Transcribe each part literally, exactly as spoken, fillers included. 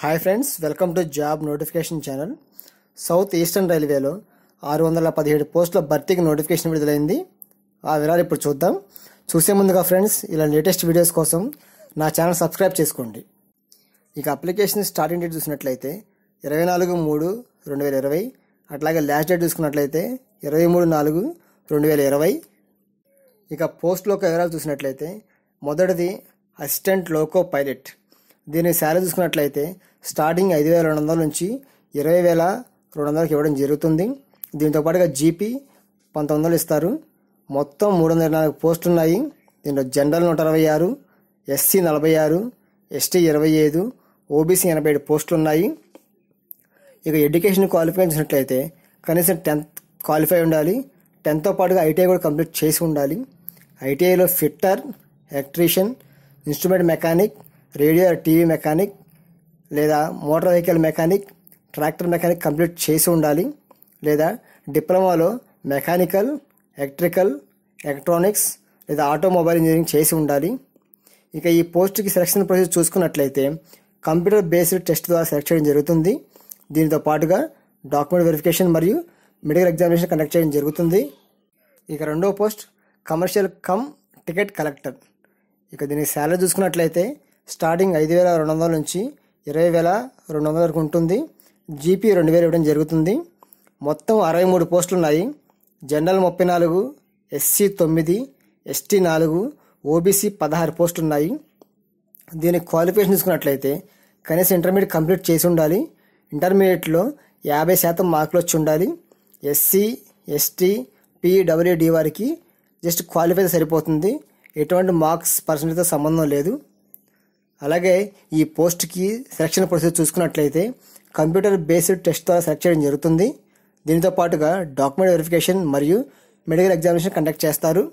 Hi friends, welcome to job notification channel. South eastern రైల్వేలో ఆరు వందల పదిహేడు పోస్టుల భర్తీకి నోటిఫికేషన్ విడుదలైంది. ఆ వివరాలు ఇప్పుడు చూద్దాం. చూసే ముందుగా ఫ్రెండ్స్, ఇలా లేటెస్ట్ వీడియోస్ కోసం నా ఛానల్ సబ్స్క్రైబ్ చేసుకోండి. ఇక అప్లికేషన్ స్టార్టింగ్ డేట్ చూసినట్లయితే ఇరవై నాలుగు మూడు రెండు వేల ఇరవై అట్లాగే లాస్ట్ డేట్ చూసుకున్నట్లయితే ఇరవై మూడు నాలుగు రెండు వేల ఇరవై. ఇక పోస్టులో వివరాలు చూసినట్లయితే మొదటిది అసిస్టెంట్ లోకో పైలట్. దీని శాలరీ చూసుకున్నట్లయితే స్టార్టింగ్ ఐదు వేల రెండు వందల నుంచి ఇరవై వేల రెండు వందలకి ఇవ్వడం జరుగుతుంది. దీంతో పాటుగా జీపీ పంతొమ్మిది వందలు ఇస్తారు. మొత్తం మూడు వందల ఇరవై నాలుగు పోస్టులు ఉన్నాయి. దీంట్లో జనరల్ నూట అరవై ఆరు, ఎస్సీ నలభై ఆరు, ఎస్టీ ఇరవై ఐదు, ఓబీసీ ఎనభై ఏడు పోస్టులు ఉన్నాయి. ఇక ఎడ్యుకేషన్ క్వాలిఫై చూసినట్లయితే కనీసం టెన్త్ క్వాలిఫై ఉండాలి. టెన్త్తో పాటుగా ఐటీఐ కూడా కంప్లీట్ చేసి ఉండాలి. ఐటీఐలో fitter, electrician, instrument mechanic, radio TV mechanic లేదా motor vehicle mechanic, tractor mechanic complete చేసి ఉండాలి. లేదా డిప్లొమాలో మెకానికల్, ఎలక్ట్రికల్, ఎలక్ట్రానిక్స్ లేదా ఆటోమొబైల్ ఇంజనీరింగ్ చేసి ఉండాలి. ఇక ఈ పోస్ట్కి సెలక్షన్ ప్రాసెస్ చూసుకున్నట్లయితే కంప్యూటర్ బేస్డ్ టెస్ట్ ద్వారా సెలెక్ట్ చేయడం జరుగుతుంది. దీనితో పాటుగా డాక్యుమెంట్ వెరిఫికేషన్ మరియు మెడికల్ ఎగ్జామినేషన్ కండక్ట్ చేయడం జరుగుతుంది. ఇక రెండవ post commercial cum ticket collector. ఇక దీనికి శాలరీ చూసుకున్నట్లయితే స్టార్టింగ్ ఐదు వేల రెండు వందల నుంచి ఇరవై వేల రెండు వందల వరకు ఉంటుంది. జీపీ రెండు వేలు ఇవ్వడం జరుగుతుంది. మొత్తం అరవై మూడు పోస్టులు ఉన్నాయి. జనరల్ ముప్పై నాలుగు, ఎస్సీ తొమ్మిది, ఎస్టీ నాలుగు, ఓబీసీ పదహారు పోస్టులు ఉన్నాయి. దీని క్వాలిఫికేషన్ చూసుకున్నట్లయితే కనీసం ఇంటర్మీడియట్ కంప్లీట్ చేసి ఉండాలి. ఇంటర్మీడియట్లో యాభై శాతం మార్కులు వచ్చి ఉండాలి. ఎస్సీ, ఎస్టీ, పీడబ్ల్యూడి వారికి జస్ట్ క్వాలిఫై సరిపోతుంది. ఎటువంటి మార్క్స్ పర్సెంటేజ్తో సంబంధం లేదు. అలాగే ఈ పోస్ట్కి సెలక్షన్ ప్రొసీజర్ చూసుకున్నట్లయితే కంప్యూటర్ బేస్డ్ టెస్ట్ ద్వారా సెలెక్ట్ చేయడం జరుగుతుంది. దీనితో పాటుగా డాక్యుమెంట్ వెరిఫికేషన్ మరియు మెడికల్ ఎగ్జామినేషన్ కండక్ట్ చేస్తారు.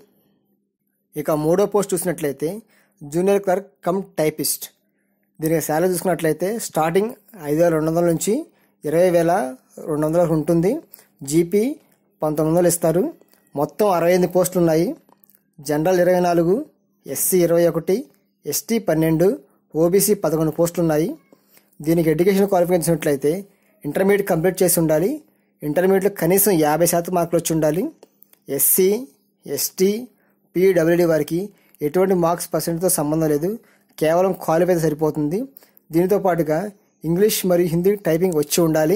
ఇక మూడో పోస్ట్ చూసినట్లయితే జూనియర్ క్లర్క్ కమ్ టైపిస్ట్. దీనికి శాలరీ చూసుకున్నట్లయితే స్టార్టింగ్ ఐదు వేల రెండు వందల నుంచి ఇరవై వేల రెండు వందల వరకు ఉంటుంది. జీపీ పంతొమ్మిది వందలు ఇస్తారు. మొత్తం అరవై ఎనిమిది పోస్టులు ఉన్నాయి. జనరల్ ఇరవై నాలుగు, ఎస్సీ ఇరవై ఒకటి, ఎస్టీ పన్నెండు, ఓబీసీ పదకొండు పోస్టులు ఉన్నాయి. దీనికి ఎడ్యుకేషన్ క్వాలిఫికేషన్ చూసినట్లయితే ఇంటర్మీడియట్ కంప్లీట్ చేసి ఉండాలి. ఇంటర్మీడియట్లో కనీసం యాభై శాతం మార్కులు వచ్చి ఉండాలి. ఎస్సీ, ఎస్టీ, పీడబ్ల్యూడి వారికి ఎటువంటి మార్క్స్ పర్సెంట్తో సంబంధం లేదు. కేవలం క్వాలిఫై సరిపోతుంది. దీనితో పాటుగా ఇంగ్లీష్ మరియు హిందీ టైపింగ్ వచ్చి ఉండాలి.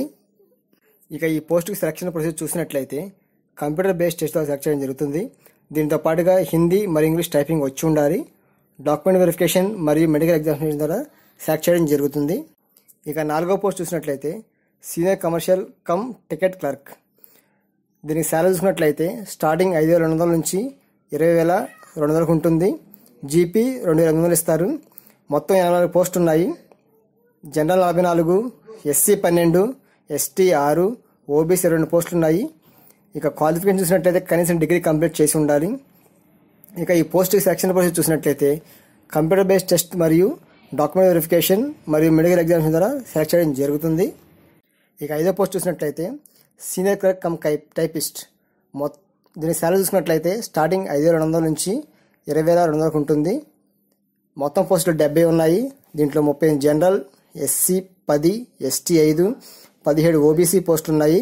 ఇక ఈ పోస్టుకి సెలక్షన్ ప్రొసీజర్ చూసినట్లయితే కంప్యూటర్ బేస్డ్ టెస్ట్ ద్వారా సెలెక్ట్ చేయడం జరుగుతుంది. దీంతో పాటుగా హిందీ మరియు ఇంగ్లీష్ టైపింగ్ వచ్చి ఉండాలి. డాక్యుమెంట్ వెరిఫికేషన్ మరియు మెడికల్ ఎగ్జామినేషన్ ద్వారా సెలెక్ట్ చేయడం జరుగుతుంది. ఇక నాలుగో పోస్ట్ చూసినట్లయితే senior commercial cum ticket clerk. దీనికి శాలరీ చూసినట్లయితే స్టార్టింగ్ ఐదు వేల రెండు వందల నుంచి ఇరవై వేల రెండు వందలకు ఉంటుంది. జీపీ రెండు వేల ఎనిమిది వందలు ఇస్తారు. మొత్తం ఎనభై నాలుగు పోస్టులు ఉన్నాయి. జనరల్ నలభై నాలుగు, ఎస్సీ పన్నెండు, ఎస్టీ ఆరు, ఓబీసీ రెండు పోస్టులు ఉన్నాయి. ఇక క్వాలిఫికేషన్ చూసినట్లయితే కనీసం డిగ్రీ కంప్లీట్ చేసి ఉండాలి. ఇక ఈ పోస్ట్కి సెలక్షన్ ప్రాసెస్ చూసినట్లయితే కంప్యూటర్ బేస్డ్ టెస్ట్ మరియు డాక్యుమెంట్ వెరిఫికేషన్ మరియు మెడికల్ ఎగ్జామినేషన్ ద్వారా సెలెక్ట్ చేయడం జరుగుతుంది. ఇక ఐదో పోస్ట్ చూసినట్లయితే సీనియర్ క్లర్క్ కమ్ టైపిస్ట్. మొ దీని శాలరీ చూసినట్లయితే స్టార్టింగ్ ఐదు వేల రెండు వందల నుంచి ఇరవై వేల రెండు వందలకు ఉంటుంది. మొత్తం పోస్టులు డెబ్బై ఉన్నాయి. దీంట్లో ముప్పై జనరల్, ఎస్సీ పది, ఎస్టీ ఐదు, పదిహేడు ఓబీసీ పోస్టులు ఉన్నాయి.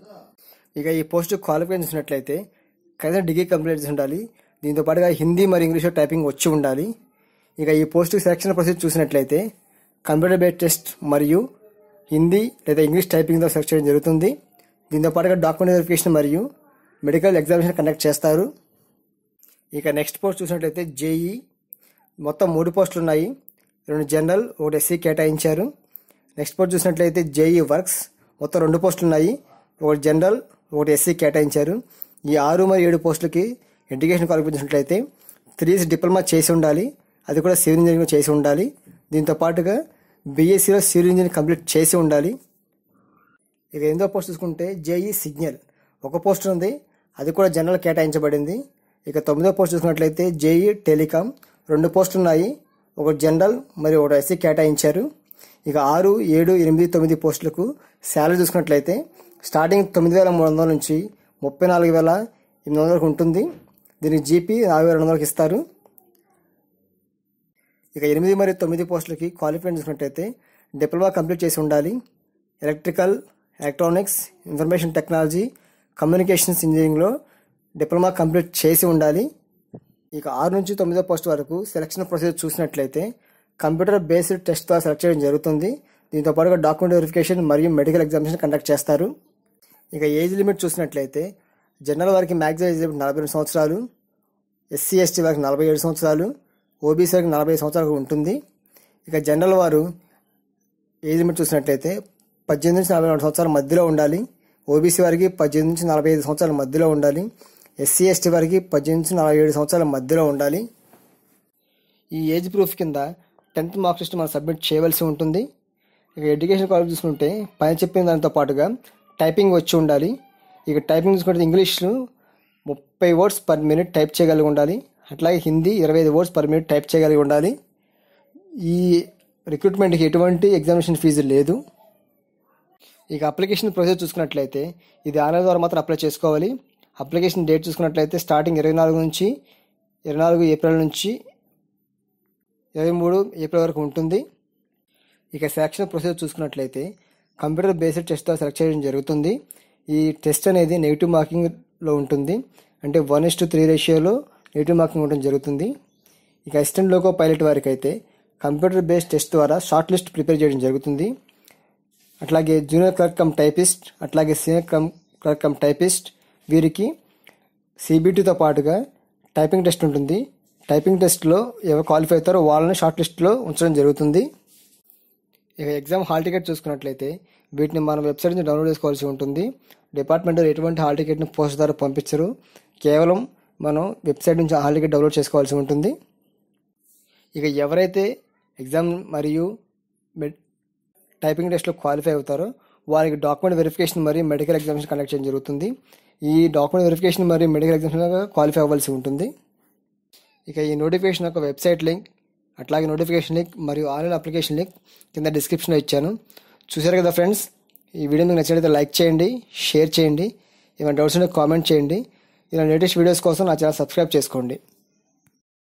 ఇక ఈ పోస్ట్ క్వాలిఫికేషన్ చూసినట్లయితే కనీసం డిగ్రీ కంప్లీట్ చేసి ఉండాలి. దీంతో పాటుగా హిందీ మరియు ఇంగ్లీష్లో టైపింగ్ వచ్చి ఉండాలి. ఇక ఈ పోస్ట్కి సెలక్షన్ ప్రొసీజర్ చూసినట్లయితే కంప్యూటర్ బేస్డ్ టెస్ట్ మరియు హిందీ లేదా ఇంగ్లీష్ టైపింగ్తో సెలెక్ట్ చేయడం జరుగుతుంది. దీంతో పాటుగా డాక్యుమెంట్ వెరిఫికేషన్ మరియు మెడికల్ ఎగ్జామినేషన్ కండక్ట్ చేస్తారు. ఇక నెక్స్ట్ పోస్ట్ చూసినట్లయితే జేఈ. మొత్తం మూడు పోస్టులు ఉన్నాయి. రెండు జనరల్, ఒకటి ఎస్సీ కేటాయించారు. నెక్స్ట్ పోస్ట్ చూసినట్లయితే జేఈ వర్క్స్. మొత్తం రెండు పోస్టులు ఉన్నాయి. ఒకటి జనరల్, ఒకటి ఎస్సీ కేటాయించారు. ఈ ఆరు మరియు ఏడు పోస్టులకి ఎడ్యుకేషన్ క్వాలిఫికేషన్ చూసినట్లయితే త్రీ ఇయర్స్ డిప్లొమా చేసి ఉండాలి. అది కూడా సివిల్ ఇంజనీరింగ్ చేసి ఉండాలి. దీంతో పాటుగా బీఎస్సీలో సివిల్ ఇంజనీరింగ్ కంప్లీట్ చేసి ఉండాలి. ఇక ఎనిమిదో పోస్ట్ చూసుకుంటే జేఈ సిగ్నల్. ఒక పోస్ట్ ఉంది, అది కూడా జనరల్ కేటాయించబడింది. ఇక తొమ్మిదో పోస్ట్ చూసుకున్నట్లయితే జేఈ టెలికాం. రెండు పోస్టులు ఉన్నాయి. ఒకటి జనరల్ మరియు ఒకటి ఎస్సీ కేటాయించారు. ఇక ఆరు, ఏడు, ఎనిమిది, తొమ్మిది పోస్టులకు శాలరీ చూసుకున్నట్లయితే స్టార్టింగ్ తొమ్మిది వేల మూడు వందల నుంచి ముప్పై నాలుగు వేల ఎనిమిది వందలకు ఉంటుంది. దీనికి జీపీ నాలుగు వేల రెండు వందలకు ఇస్తారు. ఇక ఎనిమిది మరియు తొమ్మిది పోస్టులకి క్వాలిఫికేషన్ చూసినట్లయితే డిప్లొమా కంప్లీట్ చేసి ఉండాలి. Electrical, electronics, information technology, communications ఇంజనీరింగ్లో డిప్లొమా కంప్లీట్ చేసి ఉండాలి. ఇక ఆరు నుంచి తొమ్మిదో పోస్ట్ వరకు సెలక్షన్ ప్రొసీజర్ చూసినట్లయితే కంప్యూటర్ బేస్డ్ టెస్ట్ ద్వారా సెలెక్ట్ చేయడం జరుగుతుంది. దీంతో పాటుగా డాక్యుమెంట్ వెరిఫికేషన్ మరియు మెడికల్ ఎగ్జామినేషన్ కండక్ట్ చేస్తారు. ఇక ఏజ్ లిమిట్ చూసినట్లయితే జనరల్ వారికి మ్యాక్సిమం ఏజ్ లిమిట్ నలభై రెండు సంవత్సరాలు, ఎస్సీ ఎస్టీ వారికి నలభై ఏడు సంవత్సరాలు, ఓబీసీ వారికి నలభై సంవత్సరాలు ఉంటుంది. ఇక జనరల్ వారు ఏజ్ లిమిట్ చూసినట్లయితే పద్దెనిమిది నుంచి నలభై రెండు సంవత్సరాల మధ్యలో ఉండాలి. ఓబీసీ వారికి పద్దెనిమిది నుంచి నలభై ఐదు సంవత్సరాల మధ్యలో ఉండాలి. ఎస్సీ ఎస్టీ వారికి పద్దెనిమిది నుంచి నలభై ఏడు సంవత్సరాల మధ్యలో ఉండాలి. ఈ ఏజ్ ప్రూఫ్ కింద టెన్త్ మార్క్స్ లిస్ట్ మనం సబ్మిట్ చేయవలసి ఉంటుంది. ఇక ఎడ్యుకేషన్ క్వాలిఫికేషన్ చూసుకుంటే పైన చెప్పిన దానితో పాటుగా టైపింగ్ వచ్చి ఉండాలి. ఇక టైపింగ్ చూసుకుంటే ఇంగ్లీష్లో ముప్పై వర్డ్స్ పర్ మినిట్ టైప్ చేయగలిగి ఉండాలి. అట్లాగే హిందీ ఇరవై ఐదు వర్డ్స్ పర్ మినిట్ టైప్ చేయగలిగి ఉండాలి. ఈ రిక్రూట్మెంట్కి ఎటువంటి ఎగ్జామినేషన్ ఫీజు లేదు. ఇక అప్లికేషన్ ప్రొసీజర్ చూసుకున్నట్లయితే ఇది ఆన్లైన్ ద్వారా మాత్రం అప్లై చేసుకోవాలి. అప్లికేషన్ డేట్ చూసుకున్నట్లయితే స్టార్టింగ్ ఇరవై నాలుగు నుంచి ఇరవై నాలుగు ఏప్రిల్ నుంచి ఇరవై మూడు ఏప్రిల్ వరకు ఉంటుంది. ఇక సెలక్షన్ ప్రొసీజర్ చూసుకున్నట్లయితే కంప్యూటర్ బేస్డ్ టెస్ట్ ద్వారా సెలెక్ట్ చేయడం జరుగుతుంది. ఈ టెస్ట్ అనేది నెగిటివ్ మార్కింగ్లో ఉంటుంది. అంటే వన్ ఇస్ టు త్రీ రేషియోలో నెగిటివ్ మార్కింగ్ ఉండడం జరుగుతుంది. ఇక అసిస్టెంట్ లోకో పైలట్ వారికి అయితే కంప్యూటర్ బేస్డ్ టెస్ట్ ద్వారా షార్ట్ లిస్ట్ ప్రిపేర్ చేయడం జరుగుతుంది. అట్లాగే జూనియర్ క్లర్క్ కమ్ టైపిస్ట్, అట్లాగే senior cum clerk cum typist వీరికి సిబిటీతో పాటుగా టైపింగ్ టెస్ట్ ఉంటుంది. టైపింగ్ టెస్ట్లో ఎవరు క్వాలిఫై అవుతారో వాళ్ళని షార్ట్ లిస్ట్లో ఉంచడం జరుగుతుంది. ఇక ఎగ్జామ్ హాల్ టికెట్ చూసుకున్నట్లయితే వీటిని మనం వెబ్సైట్ నుంచి డౌన్లోడ్ చేసుకోవాల్సి ఉంటుంది. డిపార్ట్మెంట్లో ఎటువంటి హాల్ టికెట్ని పోస్ట్ ద్వారా పంపించరు. కేవలం మనం వెబ్సైట్ నుంచి హాల్ టికెట్ డౌన్లోడ్ చేసుకోవాల్సి ఉంటుంది. ఇక ఎవరైతే ఎగ్జామ్ మరియు టైపింగ్ టెస్ట్లో క్వాలిఫై అవుతారో వారికి డాక్యుమెంట్ వెరిఫికేషన్ మరియు మెడికల్ ఎగ్జామినేషన్ కండక్ట్ చేయడం జరుగుతుంది. ఈ డాక్యుమెంట్ వెరిఫికేషన్ మరియు మెడికల్ ఎగ్జామినేషన్ క్వాలిఫై అవ్వాల్సి ఉంటుంది. ఇక ఈ నోటిఫికేషన్ యొక్క వెబ్సైట్ లింక్, అట్లాగే నోటిఫికేషన్ లింక్ మరియు ఆన్లైన్ అప్లికేషన్ లింక్ కింద డిస్క్రిప్షన్లో ఇచ్చాను. చూశారు కదా ఫ్రెండ్స్, ఈ వీడియో మీకు నచ్చినట్లయితే లైక్ చేయండి, షేర్ చేయండి, ఏమైనా డౌట్స్ ఉంటే కామెంట్ చేయండి. ఇలా లేటెస్ట్ వీడియోస్ కోసం నా ఛానల్ సబ్స్క్రైబ్ చేసుకోండి.